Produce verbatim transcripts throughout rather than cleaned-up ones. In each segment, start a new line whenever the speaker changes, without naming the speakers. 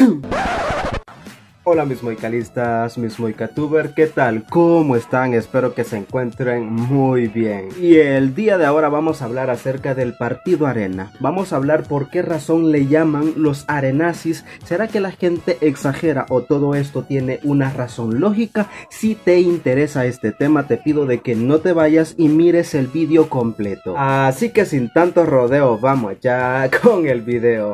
Hola mis moicalistas, mis moicatuber, ¿qué tal? ¿Cómo están? Espero que se encuentren muy bien. Y el día de ahora vamos a hablar acerca del partido Arena. Vamos a hablar por qué razón le llaman los arenazis. ¿Será que la gente exagera o todo esto tiene una razón lógica? Si te interesa este tema, te pido de que no te vayas y mires el vídeo completo. Así que sin tanto rodeo, vamos ya con el video.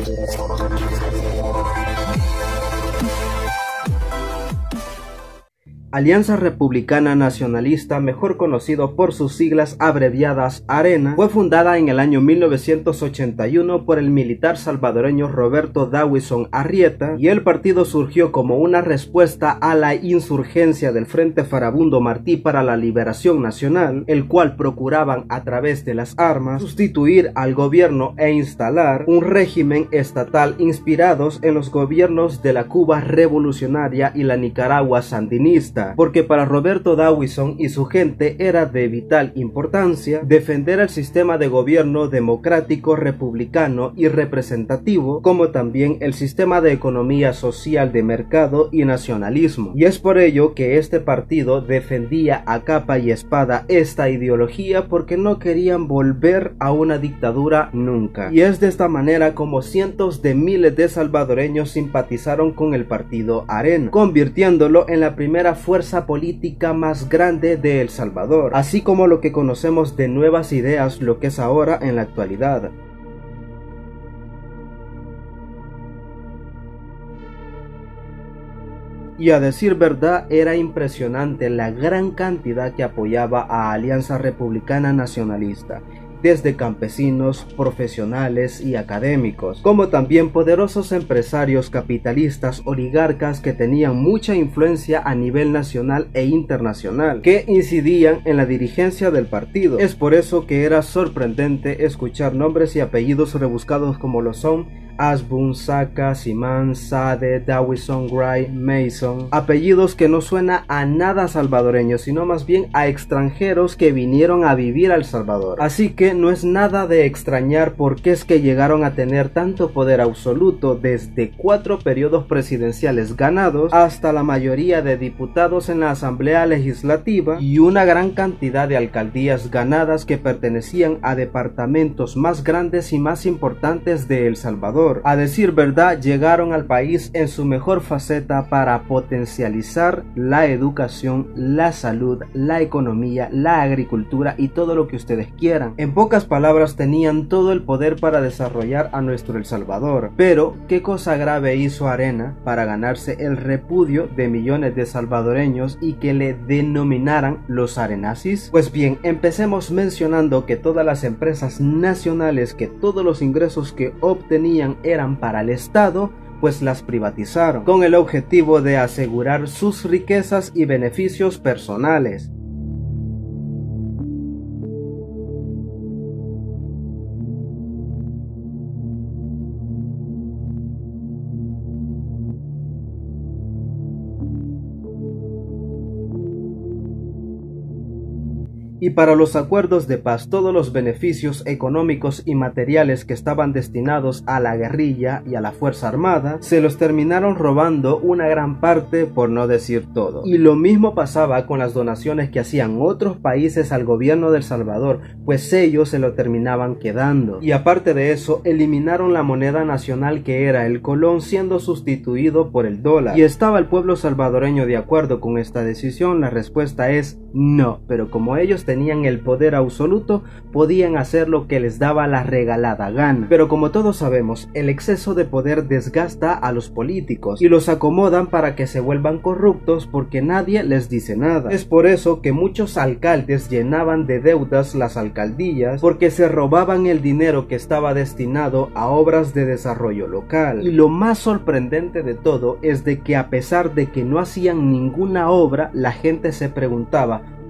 Alianza Republicana Nacionalista, mejor conocido por sus siglas abreviadas ARENA, fue fundada en el año mil novecientos ochenta y uno por el militar salvadoreño Roberto Dawison Arrieta, y el partido surgió como una respuesta a la insurgencia del Frente Farabundo Martí para la Liberación Nacional, el cual procuraban a través de las armas sustituir al gobierno e instalar un régimen estatal inspirados en los gobiernos de la Cuba revolucionaria y la Nicaragua sandinista. Porque para Roberto Dawison y su gente era de vital importancia defender el sistema de gobierno democrático, republicano y representativo, como también el sistema de economía social de mercado y nacionalismo. Y es por ello que este partido defendía a capa y espada esta ideología, porque no querían volver a una dictadura nunca. Y es de esta manera como cientos de miles de salvadoreños simpatizaron con el partido ARENA, convirtiéndolo en la primera fuerza política más grande de El Salvador, así como lo que conocemos de Nuevas Ideas, lo que es ahora en la actualidad. Y a decir verdad, era impresionante la gran cantidad que apoyaba a Alianza Republicana Nacionalista, desde campesinos, profesionales y académicos, como también poderosos empresarios capitalistas oligarcas que tenían mucha influencia a nivel nacional e internacional, que incidían en la dirigencia del partido. Es por eso que era sorprendente escuchar nombres y apellidos rebuscados como lo son Asbun, Saca, Simán, Sade, Dawison, Gray, Mason, apellidos que no suena a nada salvadoreño, sino más bien a extranjeros que vinieron a vivir a El Salvador. Así que no es nada de extrañar por qué es que llegaron a tener tanto poder absoluto, desde cuatro periodos presidenciales ganados hasta la mayoría de diputados en la Asamblea Legislativa y una gran cantidad de alcaldías ganadas que pertenecían a departamentos más grandes y más importantes de El Salvador. A decir verdad, llegaron al país en su mejor faceta para potencializar la educación, la salud, la economía, la agricultura y todo lo que ustedes quieran. En pocas palabras, tenían todo el poder para desarrollar a nuestro El Salvador. Pero, ¿qué cosa grave hizo Arena para ganarse el repudio de millones de salvadoreños y que le denominaran los arenazis? Pues bien, empecemos mencionando que todas las empresas nacionales, que todos los ingresos que obtenían eran para el Estado, pues las privatizaron, con el objetivo de asegurar sus riquezas y beneficios personales. Y para los acuerdos de paz, todos los beneficios económicos y materiales que estaban destinados a la guerrilla y a la fuerza armada, se los terminaron robando una gran parte, por no decir todo. Y lo mismo pasaba con las donaciones que hacían otros países al gobierno de El Salvador, pues ellos se lo terminaban quedando. Y aparte de eso, eliminaron la moneda nacional, que era el colón, siendo sustituido por el dólar. ¿Y estaba el pueblo salvadoreño de acuerdo con esta decisión? La respuesta es no, pero como ellos tenían el poder absoluto, podían hacer lo que les daba la regalada gana. Pero como todos sabemos, el exceso de poder desgasta a los políticos y los acomodan para que se vuelvan corruptos, porque nadie les dice nada. Es por eso que muchos alcaldes llenaban de deudas las alcaldías, porque se robaban el dinero que estaba destinado a obras de desarrollo local. Y lo más sorprendente de todo es de que, a pesar de que no hacían ninguna obra, la gente se preguntaba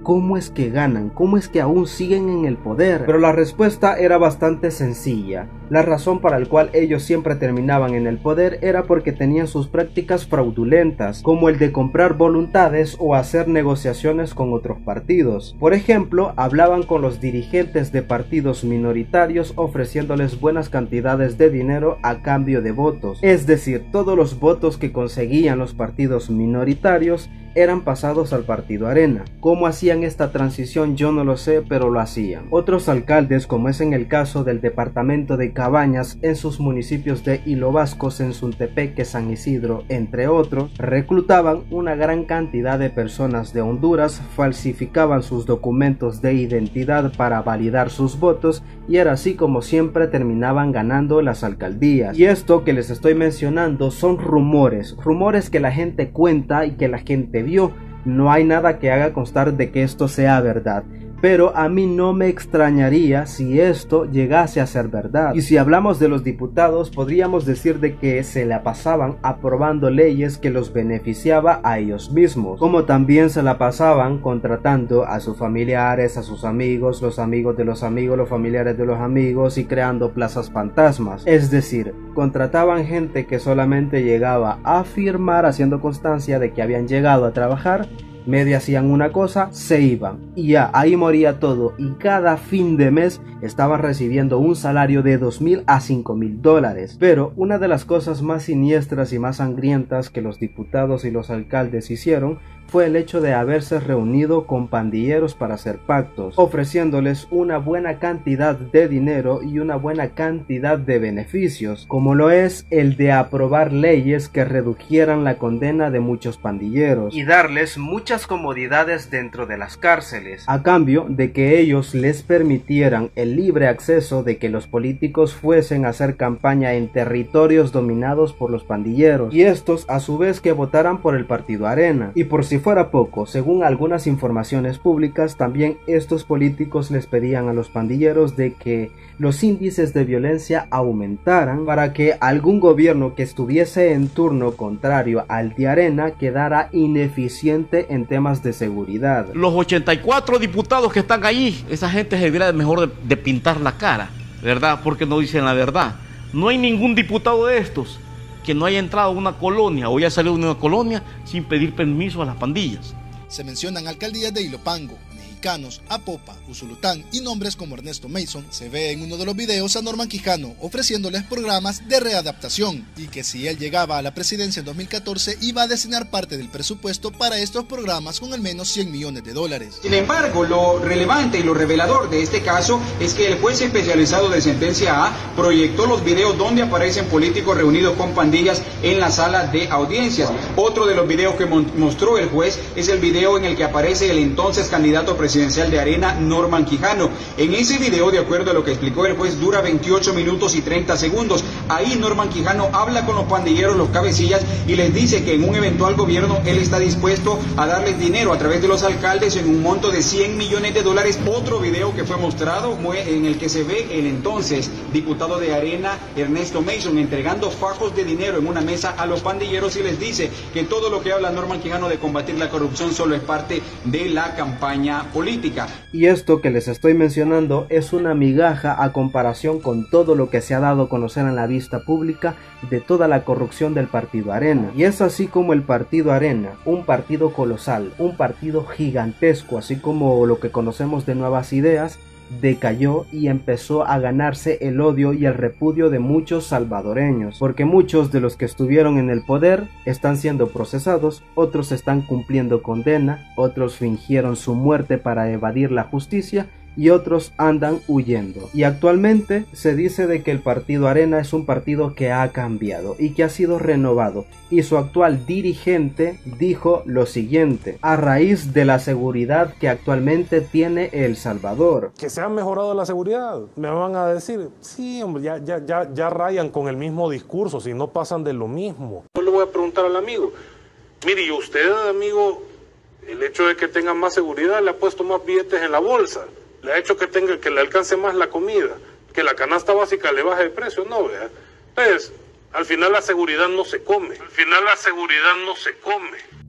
¿cómo es que ganan? ¿Cómo es que aún siguen en el poder? Pero la respuesta era bastante sencilla. La razón para la cual ellos siempre terminaban en el poder era porque tenían sus prácticas fraudulentas, como el de comprar voluntades o hacer negociaciones con otros partidos. Por ejemplo, hablaban con los dirigentes de partidos minoritarios ofreciéndoles buenas cantidades de dinero a cambio de votos. Es decir, todos los votos que conseguían los partidos minoritarios eran pasados al partido Arena. ¿Cómo hacían esta transición? Yo no lo sé, pero lo hacían. Otros alcaldes, como es en el caso del departamento de Cabañas en sus municipios de Hilo Vasco, Sensuntepeque, San Isidro, entre otros, reclutaban una gran cantidad de personas de Honduras, falsificaban sus documentos de identidad para validar sus votos y era así como siempre terminaban ganando las alcaldías. Y esto que les estoy mencionando son rumores, rumores que la gente cuenta y que la gente vio. No hay nada que haga constar de que esto sea verdad, pero a mí no me extrañaría si esto llegase a ser verdad. Y si hablamos de los diputados, podríamos decir de que se la pasaban aprobando leyes que los beneficiaba a ellos mismos, como también se la pasaban contratando a sus familiares, a sus amigos, los amigos de los amigos, los familiares de los amigos y creando plazas fantasmas. Es decir, contrataban gente que solamente llegaba a firmar haciendo constancia de que habían llegado a trabajar, media hacían una cosa, se iban y ya, ahí moría todo, y cada fin de mes estaban recibiendo un salario de dos mil a cinco mil dólares. Pero una de las cosas más siniestras y más sangrientas que los diputados y los alcaldes hicieron fue el hecho de haberse reunido con pandilleros para hacer pactos, ofreciéndoles una buena cantidad de dinero y una buena cantidad de beneficios, como lo es el de aprobar leyes que redujeran la condena de muchos pandilleros y darles muchas comodidades dentro de las cárceles, a cambio de que ellos les permitieran el libre acceso de que los políticos fuesen a hacer campaña en territorios dominados por los pandilleros, y estos a su vez que votaran por el partido Arena. Y por si fuera poco, según algunas informaciones públicas, también estos políticos les pedían a los pandilleros de que los índices de violencia aumentaran para que algún gobierno que estuviese en turno contrario al de Arena quedara ineficiente en temas de seguridad.
Los ochenta y cuatro diputados que están ahí, esa gente se debería mejor de, de pintar la cara, ¿verdad? Porque no dicen la verdad. No hay ningún diputado de estos que no haya entrado a una colonia o haya salido de una colonia sin pedir permiso a las pandillas.
Se mencionan alcaldías de Ilopango, Mexicanos, Apopa, Usulután y nombres como Ernesto Mason. Se ve en uno de los videos a Norman Quijano ofreciéndoles programas de readaptación y que si él llegaba a la presidencia en dos mil catorce iba a destinar parte del presupuesto para estos programas con al menos cien millones de dólares.
Sin embargo, lo relevante y lo revelador de este caso es que el juez especializado de sentencia A proyectó los videos donde aparecen políticos reunidos con pandillas en la sala de audiencias. Otro de los videos que mostró el juez es el video en el que aparece el entonces candidato presidencial de Arena, Norman Quijano. En ese video, de acuerdo a lo que explicó el juez, dura veintiocho minutos y treinta segundos. Ahí Norman Quijano habla con los pandilleros, los cabecillas, y les dice que en un eventual gobierno él está dispuesto a darles dinero a través de los alcaldes en un monto de cien millones de dólares. Otro video que fue mostrado fue en el que se ve el entonces diputado de Arena, Ernesto Mason, entregando fajos de dinero en una mesa a los pandilleros y les dice que todo lo que habla Norman Quijano de combatir la corrupción solo es parte de la campaña política.
Y esto que les estoy mencionando es una migaja a comparación con todo lo que se ha dado a conocer en la vista pública de toda la corrupción del partido Arena. Y es así como el partido Arena, un partido colosal, un partido gigantesco, así como lo que conocemos de Nuevas Ideas, decayó y empezó a ganarse el odio y el repudio de muchos salvadoreños, porque muchos de los que estuvieron en el poder están siendo procesados, otros están cumpliendo condena, otros fingieron su muerte para evadir la justicia y otros andan huyendo. Y actualmente se dice de que el partido Arena es un partido que ha cambiado y que ha sido renovado, y su actual dirigente dijo lo siguiente a raíz de la seguridad que actualmente tiene El Salvador:
que se ha mejorado la seguridad. Me van a decir, sí, hombre, ya, ya, ya, ya rayan con el mismo discurso, si no pasan de lo mismo. Yo le voy a preguntar al amigo, mire, ¿y usted, amigo, el hecho de que tenga más seguridad le ha puesto más billetes en la bolsa? ¿Le ha hecho que tenga que le alcance más la comida? ¿Que la canasta básica le baje de precio? No, vea. Entonces, al final la seguridad no se come. Al final la seguridad no se come.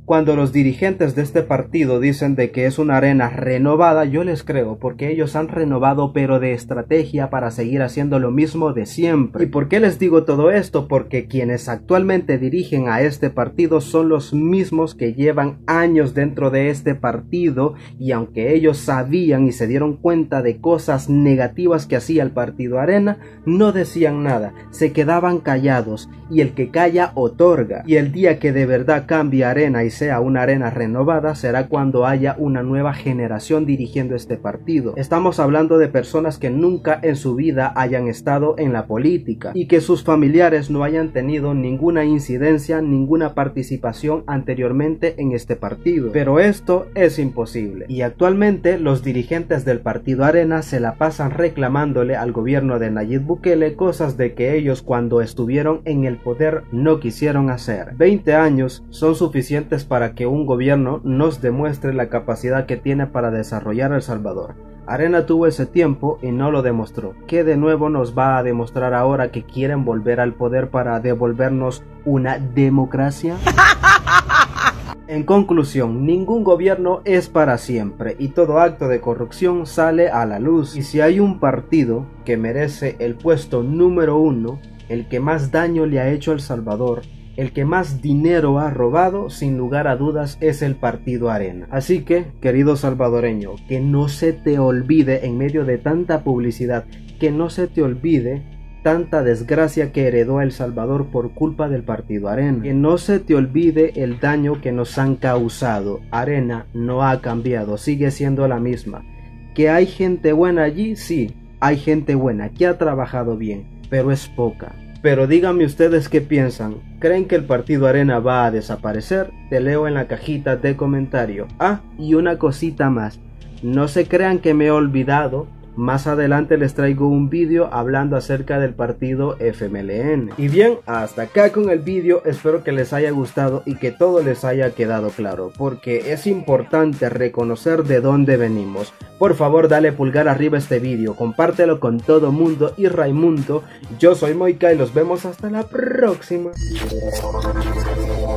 Cuando los dirigentes de este partido dicen de que es una arena renovada, yo les creo, porque ellos han renovado pero de estrategia para seguir haciendo lo mismo de siempre. ¿Y por qué les digo todo esto? Porque quienes actualmente dirigen a este partido son los mismos que llevan años dentro de este partido, y aunque ellos sabían y se dieron cuenta de cosas negativas que hacía el partido Arena, no decían nada, se quedaban callados, y el que calla otorga. Y el día que de verdad cambie Arena y sea una arena renovada será cuando haya una nueva generación dirigiendo este partido. Estamos hablando de personas que nunca en su vida hayan estado en la política y que sus familiares no hayan tenido ninguna incidencia, ninguna participación anteriormente en este partido. Pero esto es imposible, y actualmente los dirigentes del partido Arena se la pasan reclamándole al gobierno de Nayib Bukele cosas de que ellos cuando estuvieron en el poder no quisieron hacer. veinte años son suficientes para que un gobierno nos demuestre la capacidad que tiene para desarrollar El Salvador. Arena tuvo ese tiempo y no lo demostró. ¿Qué de nuevo nos va a demostrar ahora que quieren volver al poder para devolvernos una democracia? En conclusión, ningún gobierno es para siempre y todo acto de corrupción sale a la luz. Y si hay un partido que merece el puesto número uno, el que más daño le ha hecho a El Salvador, el que más dinero ha robado, sin lugar a dudas, es el partido Arena. Así que, querido salvadoreño, que no se te olvide en medio de tanta publicidad, que no se te olvide tanta desgracia que heredó El Salvador por culpa del partido Arena. Que no se te olvide el daño que nos han causado. Arena no ha cambiado, sigue siendo la misma. Que hay gente buena allí, sí, hay gente buena que ha trabajado bien, pero es poca. Pero díganme ustedes qué piensan. ¿Creen que el partido Arena va a desaparecer? Te leo en la cajita de comentario. Ah, y una cosita más. No se crean que me he olvidado. Más adelante les traigo un vídeo hablando acerca del partido F M L N. Y bien, hasta acá con el vídeo, espero que les haya gustado y que todo les haya quedado claro, porque es importante reconocer de dónde venimos. Por favor, dale pulgar arriba a este vídeo, compártelo con todo mundo y Raimundo. Yo soy Moika y los vemos hasta la próxima.